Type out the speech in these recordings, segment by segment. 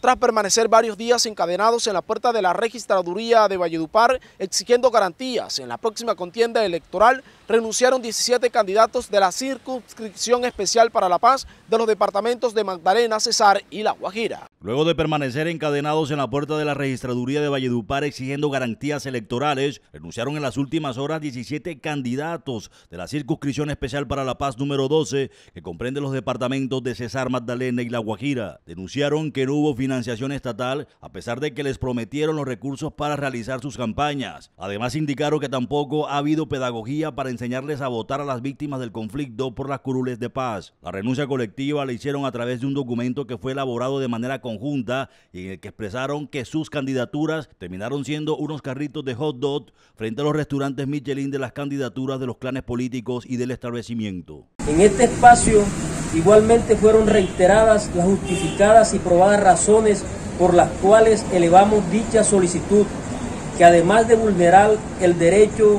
tras permanecer varios días encadenados en la puerta de la registraduría de Valledupar exigiendo garantías en la próxima contienda electoral, renunciaron 17 candidatos de la Circunscripción Especial para la Paz de los departamentos de Magdalena, Cesar y La Guajira. Luego de permanecer encadenados en la puerta de la registraduría de Valledupar exigiendo garantías electorales, renunciaron en las últimas horas 17 candidatos de la Circunscripción Especial para la Paz número 12, que comprende los departamentos de Cesar, Magdalena y La Guajira. Denunciaron que no hubo financiación estatal, a pesar de que les prometieron los recursos para realizar sus campañas. Además, indicaron que tampoco ha habido pedagogía para enseñarles a votar a las víctimas del conflicto por las curules de paz. La renuncia colectiva la hicieron a través de un documento que fue elaborado de manera conjunta y en el que expresaron que sus candidaturas terminaron siendo unos carritos de hot dog frente a los restaurantes Michelin de las candidaturas de los clanes políticos y del establecimiento. En este espacio igualmente fueron reiteradas las justificadas y probadas razones por las cuales elevamos dicha solicitud, que además de vulnerar el derecho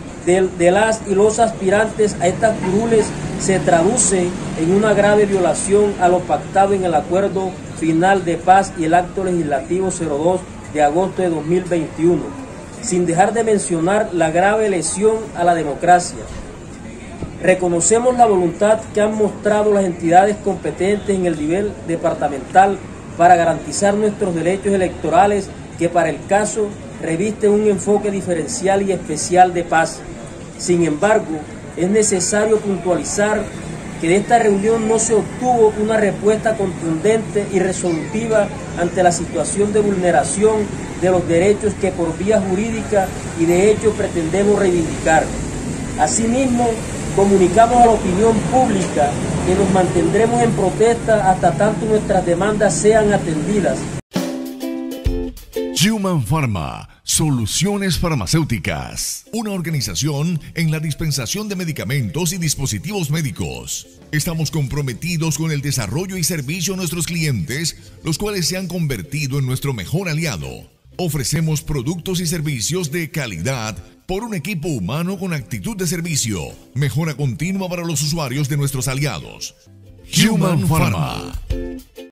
de las y los aspirantes a estas curules, se traduce en una grave violación a lo pactado en el Acuerdo Final de Paz y el Acto Legislativo 02 de agosto de 2021, sin dejar de mencionar la grave lesión a la democracia. Reconocemos la voluntad que han mostrado las entidades competentes en el nivel departamental para garantizar nuestros derechos electorales, que para el caso revisten un enfoque diferencial y especial de paz. Sin embargo, es necesario puntualizar que de esta reunión no se obtuvo una respuesta contundente y resolutiva ante la situación de vulneración de los derechos que por vía jurídica y de hecho pretendemos reivindicar. Asimismo, comunicamos a la opinión pública que nos mantendremos en protesta hasta tanto nuestras demandas sean atendidas. Human Pharma, soluciones farmacéuticas, una organización en la dispensación de medicamentos y dispositivos médicos. Estamos comprometidos con el desarrollo y servicio a nuestros clientes, los cuales se han convertido en nuestro mejor aliado. Ofrecemos productos y servicios de calidad por un equipo humano con actitud de servicio, mejora continua para los usuarios de nuestros aliados. Human Pharma.